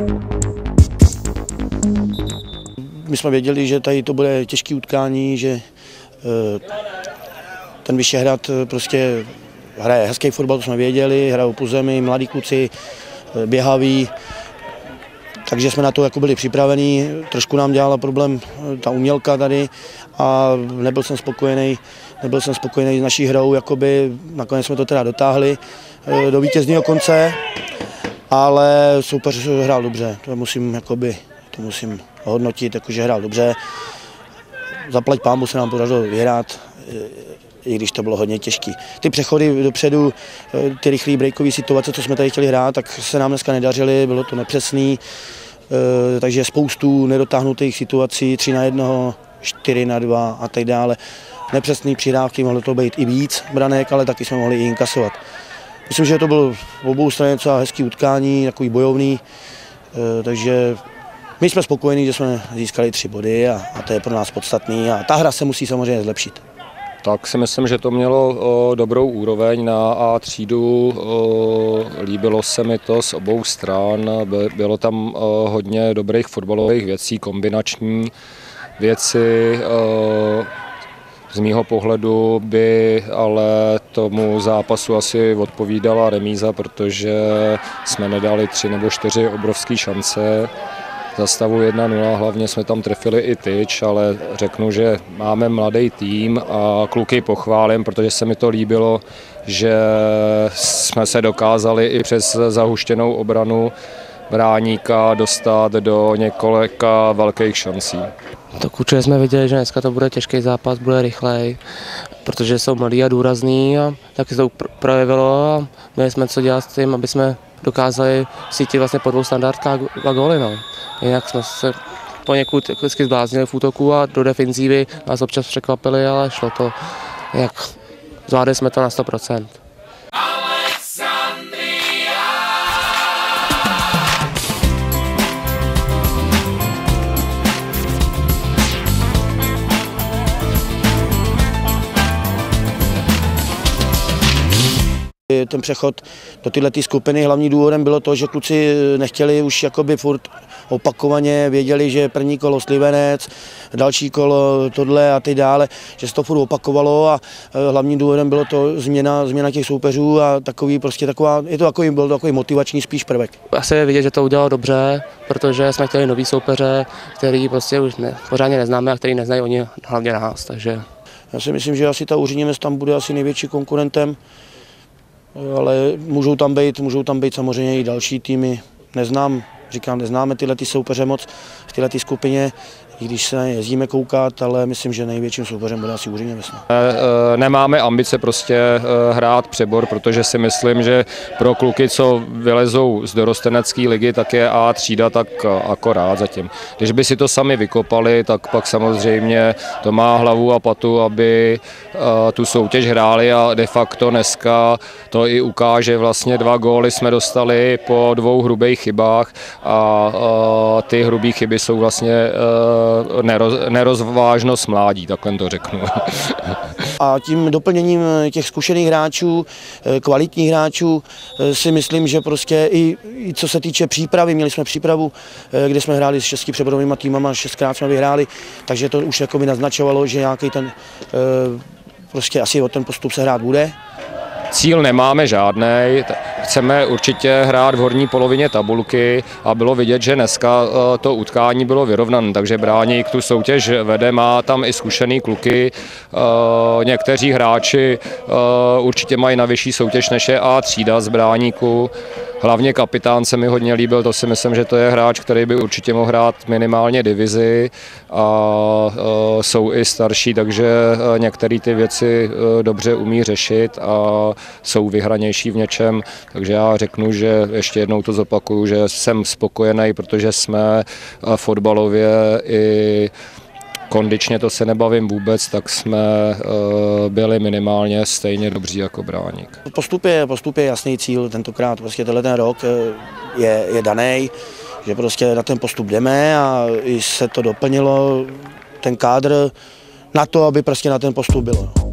My jsme věděli, že tady to bude těžké utkání, že ten Vyšehrad prostě hraje hezký fotbal, to jsme věděli, hrajou po zemi, mladí kluci, běhaví, takže jsme na to jako byli připravení. Trošku nám dělala problém ta umělka tady a nebyl jsem spokojený s naší hrou, jakoby, nakonec jsme to teda dotáhli do vítězného konce, ale soupeř hrál dobře, to musím hodnotit, jakože hrál dobře. Zaplať pánbu se nám podařilo vyhrát, i když to bylo hodně těžké. Ty přechody dopředu, ty rychlé breakové situace, co jsme tady chtěli hrát, tak se nám dneska nedařily, bylo to nepřesný, takže spoustu nedotáhnutých situací, 3-1, 4-2 a tak dále. Nepřesný přihrávky, mohlo to být i víc branek, ale taky jsme mohli i inkasovat. Myslím, že to bylo v obou straně docela hezký utkání, takový bojovný, takže my jsme spokojení, že jsme získali 3 body a to je pro nás podstatný a ta hra se musí samozřejmě zlepšit. Tak si myslím, že to mělo dobrou úroveň na A třídu, líbilo se mi to z obou stran, bylo tam hodně dobrých fotbalových věcí, kombinační věci. Z mýho pohledu by ale tomu zápasu asi odpovídala remíza, protože jsme nedali 3 nebo 4 obrovské šance. Za stavu 1-0 hlavně jsme tam trefili i tyč, ale řeknu, že máme mladý tým a kluky pochválím, protože se mi to líbilo, že jsme se dokázali i přes zahuštěnou obranu Bráníka dostat do několika velkých šancí. Tak určitě jsme viděli, že dneska to bude těžký zápas, bude rychlej, protože jsou mladí a důrazní a taky se to projevilo a měli jsme co dělat s tím, aby jsme dokázali sítit vlastně po 2 standardkách a góly. No. Jinak jsme se poněkud zbláznili v útoku a do defenzívy nás občas překvapili, ale šlo to, jak zvládli jsme to na 100%. Ten přechod do této skupiny hlavní důvodem bylo to, že kluci nechtěli už jakoby furt opakovaně, věděli, že první kolo Slivenec, další kolo tohle a ty dále, že se to furt opakovalo a hlavním důvodem bylo to změna těch soupeřů a byl to takový motivační spíš prvek. Asi je vidět, že to udělalo dobře, protože jsme chtěli nový soupeře, který prostě už pořádně neznáme a který neznají oni hlavně nás, takže. Já si myslím, že asi ta Uříněmec tam bude asi největší konkurentem. Ale můžou tam být samozřejmě i další týmy. Neznáme tyhle soupeře moc v této skupině, i když se na ně jezdíme koukat, ale myslím, že největším soupeřem bude asi Uříněmec. Nemáme ambice prostě hrát přebor, protože si myslím, že pro kluky, co vylezou z dorostenecké ligy, tak je A třída tak akorát zatím. Když by si to sami vykopali, tak pak samozřejmě to má hlavu a patu, aby tu soutěž hráli a de facto dneska to i ukáže. Vlastně 2 góly jsme dostali po 2 hrubých chybách a ty hrubé chyby jsou vlastně nerozvážnost mládí, takhle to řeknu. A tím doplněním těch zkušených hráčů, kvalitních hráčů, si myslím, že prostě i co se týče přípravy, měli jsme přípravu, kde jsme hráli s 6 přeborovými týmama, 6krát jsme vyhráli, takže to už jako by naznačovalo, že nějaký ten, prostě asi o ten postup se hrát bude. Cíl nemáme žádnej, chceme určitě hrát v horní polovině tabulky a bylo vidět, že dneska to utkání bylo vyrovnané, takže Bráník tu soutěž vede, má tam i zkušený kluky, někteří hráči určitě mají na vyšší soutěž než je A třída z Bráníku. Hlavně kapitán se mi hodně líbil, to si myslím, že to je hráč, který by určitě mohl hrát minimálně divizi a jsou i starší, takže některé ty věci dobře umí řešit a jsou vyhranější v něčem, takže já řeknu, že ještě jednou to zopakuju, že jsem spokojený, protože jsme fotbalově i kondičně, to se nebavím vůbec, tak jsme byli minimálně stejně dobří jako Bráník. Postup je jasný cíl tentokrát, prostě tenhle rok je daný, že prostě na ten postup jdeme a i se to doplnilo, ten kádr na to, aby prostě na ten postup bylo.